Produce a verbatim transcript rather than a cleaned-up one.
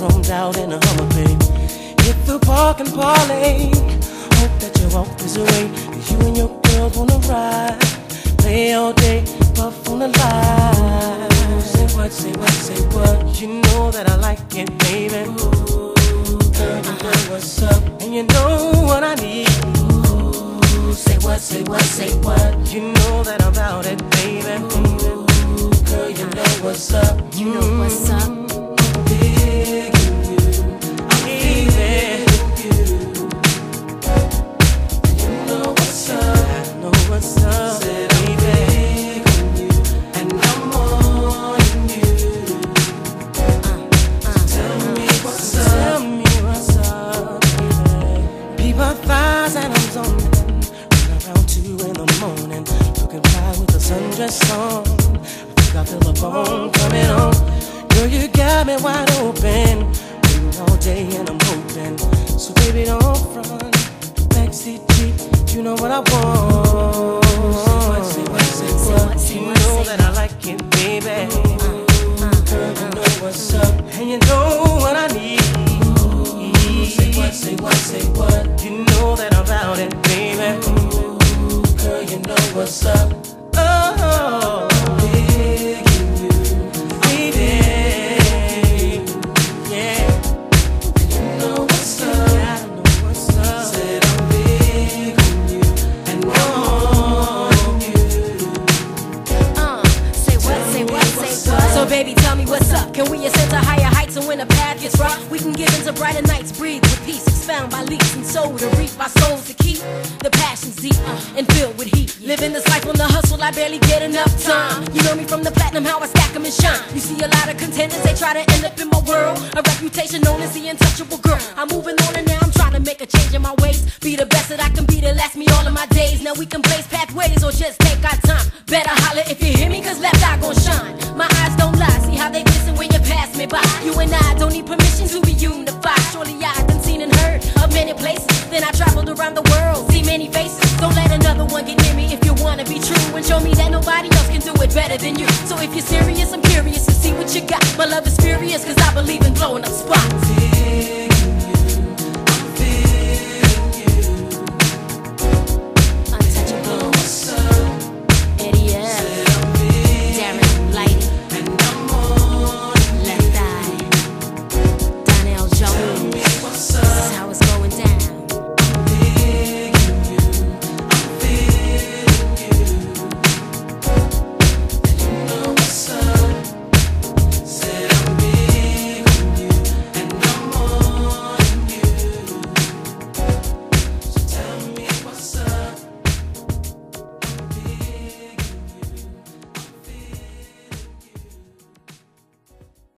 chromed out in a Hummer, babe. Hit the park and parlay. Hope that you walk this way, 'cause you and your girls wanna ride. Play all day, puff on the line. Say what, say what, say what. You know that I like it, baby. Ooh, girl, you know what's up, and you know what I need. Ooh, say what, say what, say what. You know that I'm about it, baby. Ooh, girl, you know what's up. You know what's up. I'm digging you, I'm feeling you. You know what's up, I know what's up. Said I'm digging you, and I'm morning you. Uh, uh, tell me what's up, tell me what's up, baby. Peep her thighs and I'm zonin. Around two in the morning, looking fly with a sundress on. I think I feel a bone coming on. Girl, you got me wide open, waiting all day and I'm hoping. So baby, don't front, backseat Jeep, you know what I want. Say what, say what, say what. You know that I like it, baby. Girl, you know what's up, and you know what I need. Say what, say what, say what. You know that I'm about it, baby. Girl, you know what's up. Oh, digging you, baby. Yeah, you know what's up. I know what's up. Said I'm digging you, and on you. Uh, say what, say what, say what. So baby, tell me what's up. Can we ascend to higher heights, and when the path gets rough, we can get into brighter nights, breathe with peace, expound by leaps and soul to reap our souls to keep the passions deep uh, and filled with heat. Living this life on the hustle, I barely get enough time. You know me from the platinum, how I stack them and shine. You see a lot of contenders, they try to end up in my world. A reputation known as the untouchable girl. I'm moving on and now I'm trying to make a change in my ways. Be the best that I can be to last me all of my days. Now we can blaze pathways or just take our time. Better holler if you hear me, 'cause left eye gon' shine. My eyes don't lie, see how they glisten when you pass me by. You and I don't need permission to be unified. Surely I done seen and heard of many places. Then I traveled around the world, see many faces. Don't let another one get near me if you wanna be true, and show me that nobody else can do it better than you. So if you're serious, I'm curious to see what you got. My love is furious, 'cause I believe in blowing up spots.